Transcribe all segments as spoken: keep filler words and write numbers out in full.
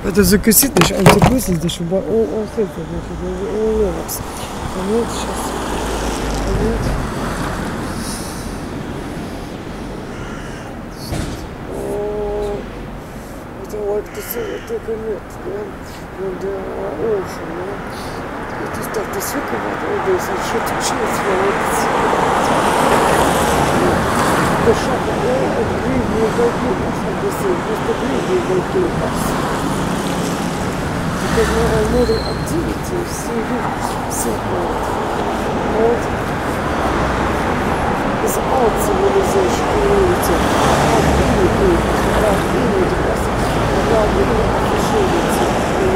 Это закосит, значит, антикрысит, значит, он, он с этим, значит, он уловился. Вот сейчас. Вот. I like to see it take a look and the ocean. It is that the second one, all this, and should choose for it. The shop all agree with the people from the sea, just agree with the people. Because there are modern activities, simple. What is our civilization community? How any people, how any device. About the opportunity,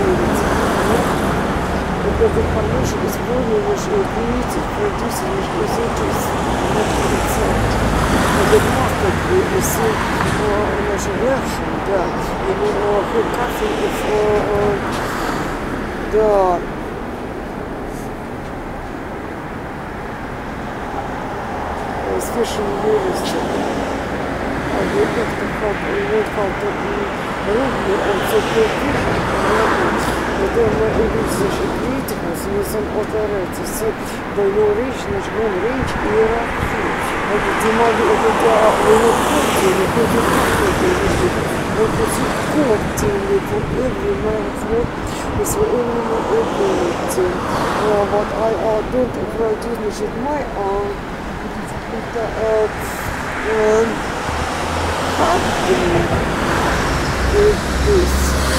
because the information is very much created, producing researchers, not for itself. And the market is a national reaction, да, именно for coffee, for, да, especially realistic. And the effect of how Ruby also creativity, когда мы увидим creativeness, we some authority, so the your range, one range, era, and the demand of the we not continue, we not continue, but it's continue for every man's work, is for every man ability. But I don't produce my own, happy. With this,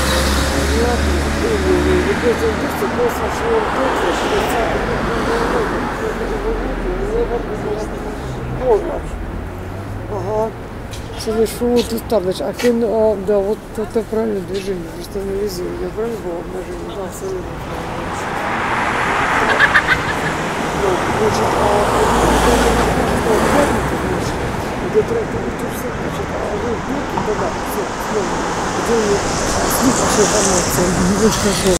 because of this, the person should have Ага. Совершил доставляешь. А кен, да, вот это правильное движение, просто на везде. Я правильно было обнажение? Да, абсолютно. Значит, где трек все значит, а вы да, да, все, где слушаешь информацию, не очень